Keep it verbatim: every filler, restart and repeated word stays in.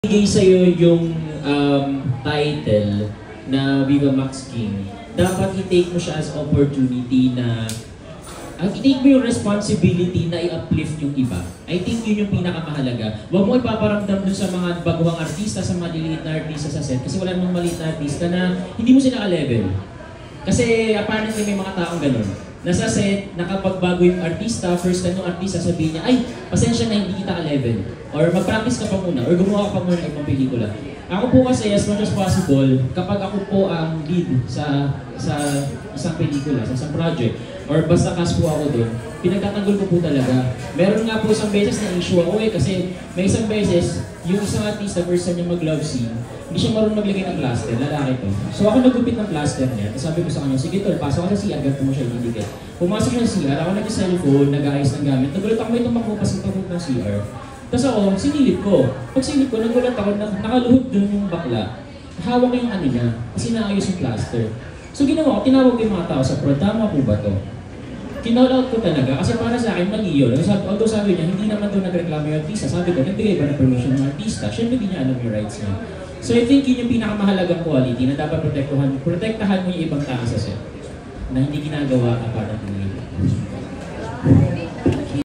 Bigay sa'yo yung um, title na Viva Max King, dapat i-take mo siya as opportunity na uh, i-take mo yung responsibility na i-uplift yung iba. I think yun yung pinakamahalaga. Huwag mo ipaparamdam dun sa mga baguhang artista, sa maliliit na artista sa set, kasi wala namang maliit na artista na hindi mo sila ka-level. Kasi apparently may mga taong ganun. Nasa set, nakapagbago yung artista, first time yung artista sabihin niya, ay, pasensya na hindi kita ka-level. Or mag-practice ka pa muna, or gumawa ka pa muna ng ibang pelikula. Ako po kasi, as much as possible, kapag ako po ang lead sa sa isang pelikula, sa isang project, or basta cast po ako doon, pinagtatanggol ko po talaga. Meron nga po isang beses na issue ako eh, kasi may isang beses, yung isang artista, first time niya mag-love scene, hindi siya marunong maglagay ng plaster, lalaki to. So ako nagupit ng plaster niya, sabi ko sa kanya, sige tol, pasok ka sa C R, ganito mo siya ididikit. Pumasok siya sa C R, ako nag-cellphone, nag-aayos ng gamit, nagulat ako may tumakbo pa sa pagod ng C R. Tapos ako, sinilip ko. Pag sinilip ko, nagulat ako, na, nakaluhod dun yung bakla. Hawak ko yung ano niya, kasi naayos yung plaster. So ginawa ko, tinawag ko yung mga tao sa pro, tama po ba to? Kinall out ko talaga, kasi para sa akin, mali yun. Although sabi niya, hindi naman doon nagreklamo yung artista. Sabi ko, nagbigay ba ng permission ng artista? Siyempre hindi niya alam yung rights niya. So I think yun yung pinakamahalagang quality na dapat protektahan, protektahan mo yung ibang tao sa set. Na hindi ginagawa ka para tingin.